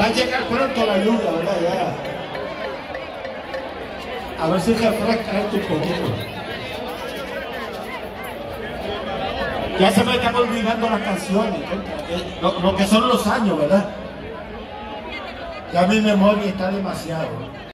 Va a llegar pronto la lluvia, ¿verdad? Ya. A ver si refresca esto un poquito. Ya se me están olvidando las canciones, lo que son los años, ¿verdad? Ya mi memoria está demasiado.